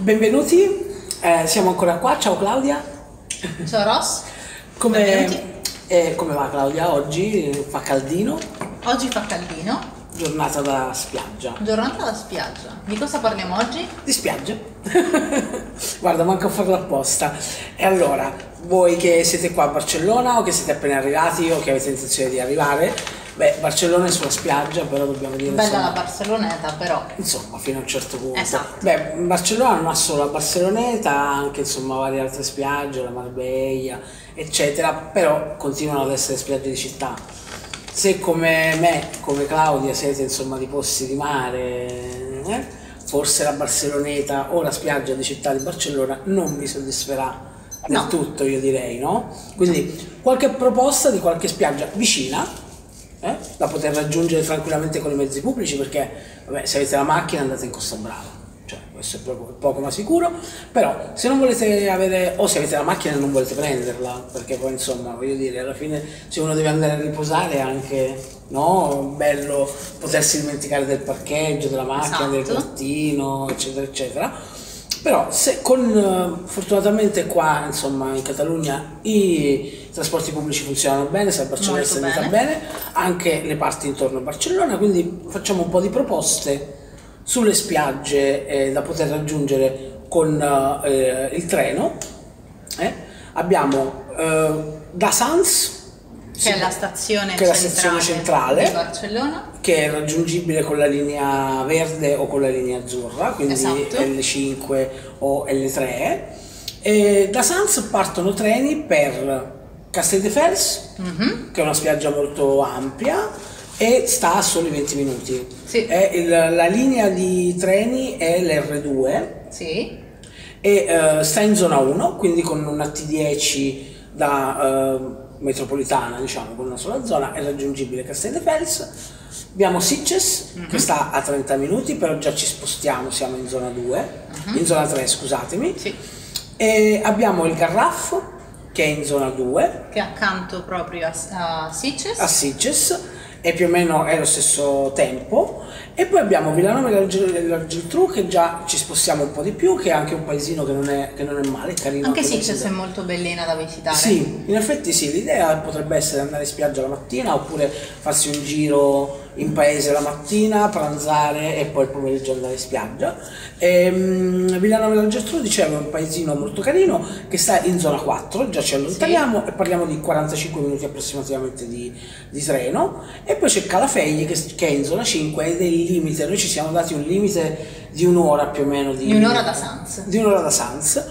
Benvenuti, siamo ancora qua, ciao Claudia. Ciao Ross. Come va Claudia? Oggi fa caldino? Oggi fa caldino. Giornata da spiaggia. Giornata da spiaggia. Di cosa parliamo oggi? Di spiaggia. Guarda, manco a farlo apposta. E allora, voi che siete qua a Barcellona o che siete appena arrivati o che avete intenzione di arrivare, beh, Barcellona è sulla spiaggia, però dobbiamo dire... Bella insomma, la Barceloneta, però. Insomma, fino a un certo punto. Esatto. Beh, Barcellona non ha solo la Barceloneta, ha anche insomma varie altre spiagge, la Marbella, eccetera, però continuano ad essere spiagge di città. Se come me, come Claudia, siete insomma di posti di mare, forse la Barceloneta o la spiaggia di città di Barcellona non vi soddisferà del tutto, io direi, no? Quindi qualche proposta di qualche spiaggia vicina, da poter raggiungere tranquillamente con i mezzi pubblici, perché vabbè, se avete la macchina andate in Costa Brava, cioè questo è proprio poco ma sicuro. Però se non volete avere, o se avete la macchina e non volete prenderla, perché poi insomma voglio dire, alla fine se uno deve andare a riposare è anche, no, bello potersi dimenticare del parcheggio, della macchina, del quartino, eccetera eccetera. Però se fortunatamente qua insomma in Catalogna i trasporti pubblici funzionano bene, se a Barcellona è andata bene, anche le parti intorno a Barcellona, quindi facciamo un po' di proposte sulle spiagge da poter raggiungere con il treno. Abbiamo da Sants, che è la stazione centrale di Barcellona, che è raggiungibile con la linea verde o con la linea azzurra, quindi esatto. L5 o L3. E da Sants partono treni per Castelldefels, che è una spiaggia molto ampia e sta a soli 20 minuti. Sì. La linea di treni è l'R2, sì. E sta in zona 1, quindi con una T10 da metropolitana, diciamo, con una sola zona è raggiungibile Castelldefels. Abbiamo Sitges, che sta a 30 minuti, però già ci spostiamo, siamo in zona 2, in zona 3, scusatemi. Sì. E abbiamo il Garraf, che è in zona 2, che è accanto proprio a Sitges. A Sitges, e più o meno è lo stesso tempo. E poi abbiamo Vilanova della Geltrú, che già ci spostiamo un po' di più, che è anche un paesino che non è male, è carino. Anche Sitges è molto bellina da visitare. Sì, in effetti sì, l'idea potrebbe essere andare in spiaggia la mattina oppure farsi un giro in paese la mattina, pranzare e poi il pomeriggio andare in spiaggia. Vilanova della Geltrú, dicevo, è un paesino molto carino che sta in zona 4, già ci allontaniamo, sì. E parliamo di 45 minuti approssimativamente di treno. E poi c'è Calafell che è in zona 5 ed è il limite, noi ci siamo dati un limite di un'ora più o meno di un'ora da Sants. Di un'ora da Sants.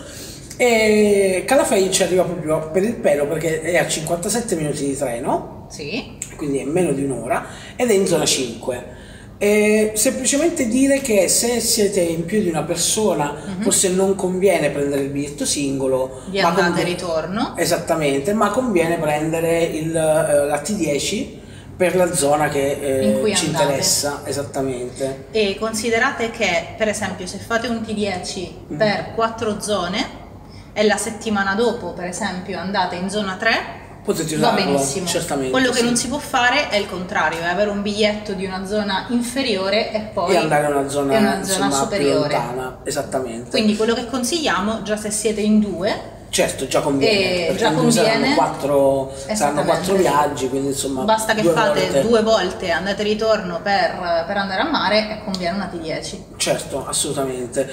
E Calafell ci arriva proprio per il pelo perché è a 57 minuti di treno, sì. Quindi è meno di un'ora, ed è in zona 5. Semplicemente dire che se siete in più di una persona forse non conviene prendere il biglietto singolo di andata e ritorno, esattamente, ma conviene prendere la T10 per la zona che in cui ci andate. Interessa, esattamente. E considerate che per esempio se fate un T10 per 4 zone e la settimana dopo per esempio andate in zona 3, potete usarlo, va benissimo. Certamente. Quello che non si può fare è il contrario, è avere un biglietto di una zona inferiore e poi andare a una zona superiore, più lontana, esattamente. Quindi quello che consigliamo, già se siete in 2, certo, già conviene, già conviene. Saranno 4 viaggi, quindi insomma basta che fate 2 volte andate e ritorno per andare a mare e conviene una T10. Certo, assolutamente.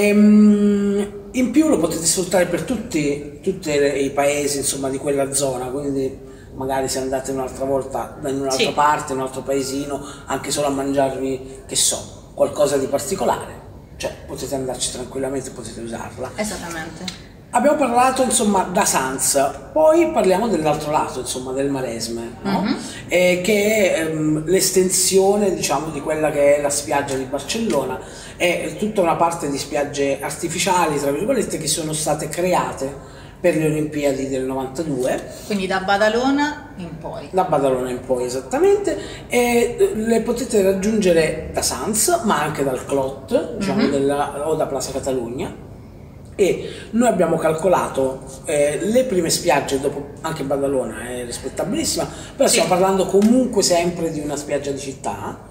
In più lo potete sfruttare per tutti i paesi insomma di quella zona, quindi magari se andate un'altra volta in un'altra parte, in un altro paesino, anche solo a mangiarvi, che so, qualcosa di particolare, cioè potete andarci tranquillamente, potete usarla. Esattamente. Abbiamo parlato insomma da Sants, poi parliamo dell'altro lato, insomma del Maresme, no? Che è l'estensione, diciamo, di quella che è la spiaggia di Barcellona. È tutta una parte di spiagge artificiali, tra virgolette, che sono state create per le Olimpiadi del 92. Quindi da Badalona in poi. Da Badalona in poi, esattamente, e le potete raggiungere da Sants, ma anche dal Clot, diciamo, o da Plaza Catalunya. E noi abbiamo calcolato le prime spiagge, dopo anche Badalona è rispettabilissima, però stiamo parlando comunque sempre di una spiaggia di città,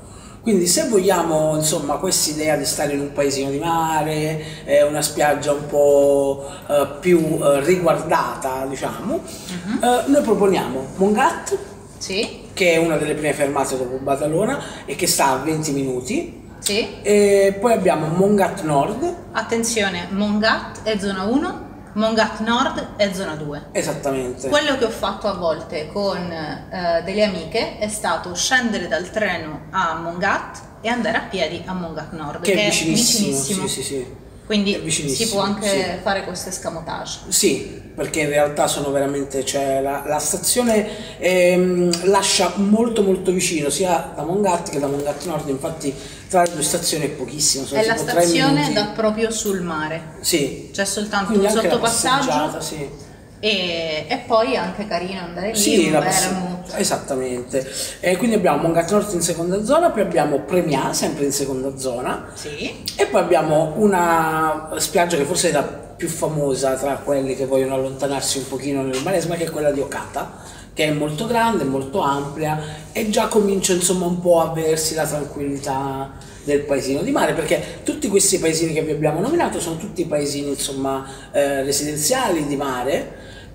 Quindi se vogliamo insomma questa idea di stare in un paesino di mare, una spiaggia un po' più riguardata, diciamo, noi proponiamo Mongat, Sì, che è una delle prime fermate dopo Badalona e che sta a 20 minuti. sì. E poi abbiamo Mongat Nord. Attenzione, Mongat è zona 1, Mongat Nord è zona 2. Esattamente. Quello che ho fatto a volte con delle amiche è stato scendere dal treno a Mongat e andare a piedi a Mongat Nord, Che è è vicinissimo. vicinissimo. Sì, sì, sì. Quindi È vicinissimo, si può anche sì. fare questo escamotage. Sì, perché in realtà sono veramente, cioè la stazione lascia molto molto vicino sia da Mongat che da Mongat Nord, infatti tra le due stazioni è pochissimo, sono È la tipo 3 stazione minuti. da proprio sul mare, Sì, c'è soltanto quindi un anche la sottopassaggio passeggiata, sì. e poi è anche carino andare lì, Sì, un la vermouth. esattamente. E quindi abbiamo Mongat Nord in seconda zona, poi abbiamo Premià sempre in seconda zona. Sì. E poi abbiamo una spiaggia che forse è la più famosa tra quelli che vogliono allontanarsi un pochino nel Maresme, che è quella di Okata, che è molto grande, molto ampia e già comincia insomma un po' a vedersi la tranquillità del paesino di mare, perché tutti questi paesini che vi abbiamo nominato sono tutti paesini insomma residenziali di mare,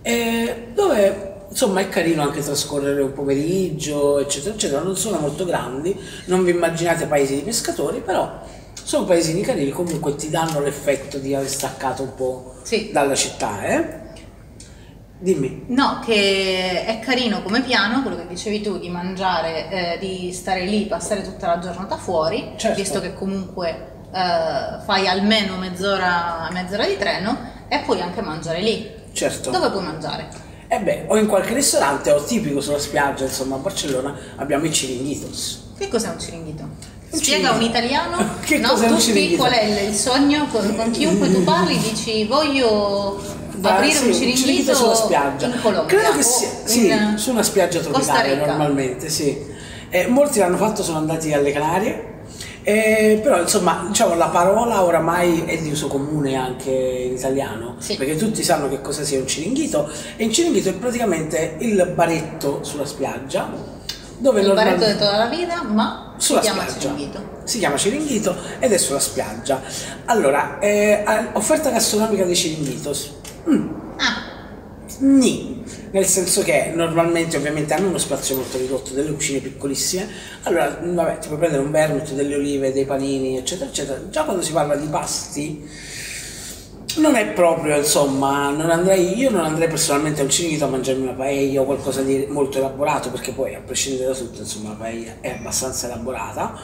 dove insomma è carino anche trascorrere un pomeriggio eccetera eccetera, non sono molto grandi, non vi immaginate paesi di pescatori, però sono paesini carini, comunque ti danno l'effetto di aver staccato un po' Sì. dalla città, Dimmi. No, che è carino come piano, quello che dicevi tu, di mangiare, di stare lì, passare tutta la giornata fuori, Certo. visto che comunque fai almeno mezz'ora di treno, e puoi anche mangiare lì. Certo. Dove puoi mangiare? O in qualche ristorante o tipico sulla spiaggia, insomma a Barcellona abbiamo i chiringuitos. Che cos'è un ciringhito? Un Spiega a un ciringhito. italiano, Che no? cos'è un Tutti, ciringhito? qual è il sogno con chiunque tu parli, dici voglio aprire Sì, un ciringhito sulla spiaggia. in Colombia. Credo che o sia, sì, in su una spiaggia Costa tropicale Rica. normalmente, sì. Molti l'hanno fatto, sono andati alle Canarie. Però insomma diciamo la parola oramai è di uso comune anche in italiano, Sì. perché tutti sanno che cosa sia un ciringhito, e il ciringhito è praticamente il baretto sulla spiaggia dove Il baretto normalmente- di tutta la vita, ma si sulla chiama spiaggia. ciringhito. Si chiama ciringhito ed è sulla spiaggia. Allora, offerta gastronomica dei ciringhitos. Ah, Nì, nel senso che normalmente ovviamente hanno uno spazio molto ridotto, delle cucine piccolissime, allora vabbè ti puoi prendere un vermouth, delle olive, dei panini eccetera eccetera. Già quando si parla di pasti non è proprio, insomma, io non andrei personalmente a un ciringhito a mangiarmi una paella o qualcosa di molto elaborato, perché poi a prescindere da tutto insomma la paella è abbastanza elaborata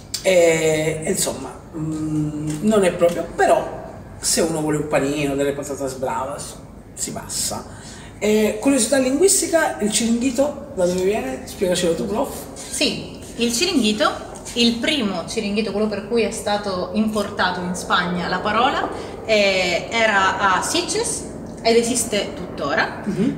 e insomma non è proprio, però se uno vuole un panino, delle patatas bravas si passa. Curiosità linguistica, il ciringhito da dove viene? Spiegacelo tu, prof. sì, il ciringhito, il primo ciringhito, quello per cui è stato importato in Spagna la parola, era a Sitges ed esiste tuttora.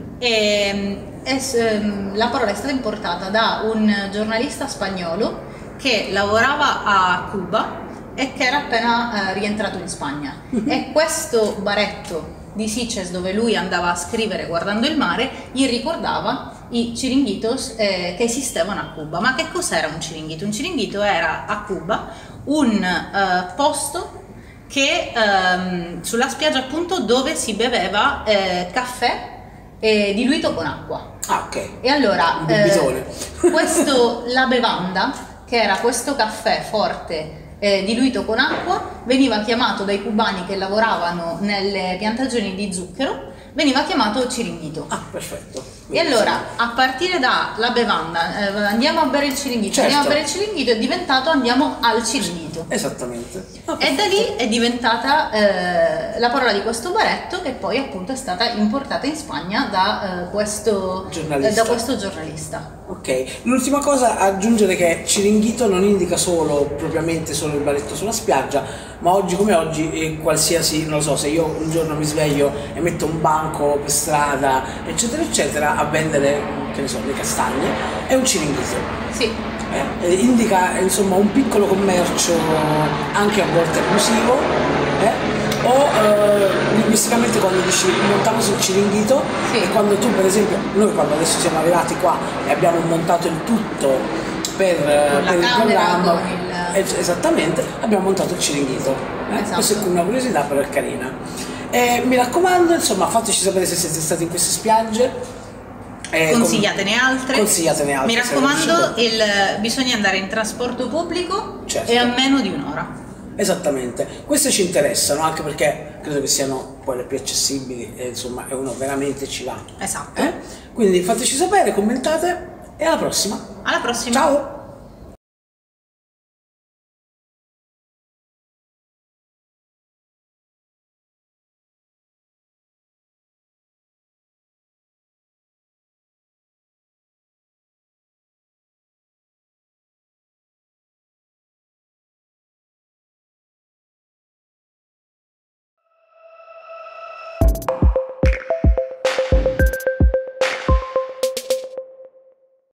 La parola è stata importata da un giornalista spagnolo che lavorava a Cuba e che era appena rientrato in Spagna. E questo baretto di Sitges, dove lui andava a scrivere guardando il mare, gli ricordava i ciringhitos che esistevano a Cuba. Ma che cos'era un ciringhito? Un ciringhito era a Cuba un posto che sulla spiaggia appunto dove si beveva caffè diluito con acqua. Ah, ok. E allora Un bibitone. la bevanda, che era questo caffè forte diluito con acqua, veniva chiamato dai cubani che lavoravano nelle piantagioni di zucchero, veniva chiamato ciringhito. Ah, perfetto. E allora, a partire dalla bevanda, andiamo a bere il ciringhito, Certo. andiamo a bere il ciringhito, è diventato andiamo al ciringhito. Esattamente. Ah, E da lì è diventata la parola di questo baretto, che poi appunto è stata importata in Spagna da questo giornalista. Ok, l'ultima cosa, aggiungere che ciringhito non indica propriamente solo il baretto sulla spiaggia, ma oggi come oggi qualsiasi, non lo so, se io un giorno mi sveglio e metto un banco per strada eccetera eccetera a vendere, che ne so, le castagne, è un ciringhito. Sì, Indica insomma un piccolo commercio anche a volte abusivo, o linguisticamente quando dici montavo sul ciringhito, Sì. e quando tu per esempio, noi quando adesso siamo arrivati qua e abbiamo montato il tutto per con la il camera, programma, con il Esattamente, abbiamo montato il Ciringhito. Esatto. Questa è una curiosità, però è carina. Mi raccomando, insomma, fateci sapere se siete stati in queste spiagge. Consigliatene altre. Consigliatene altre. Mi raccomando, bisogna andare in trasporto pubblico, certo, e a meno di un'ora. Esattamente, queste ci interessano anche perché credo che siano poi le più accessibili e insomma, e uno veramente ci va. Esatto. Quindi fateci sapere, commentate e alla prossima. Alla prossima. Ciao!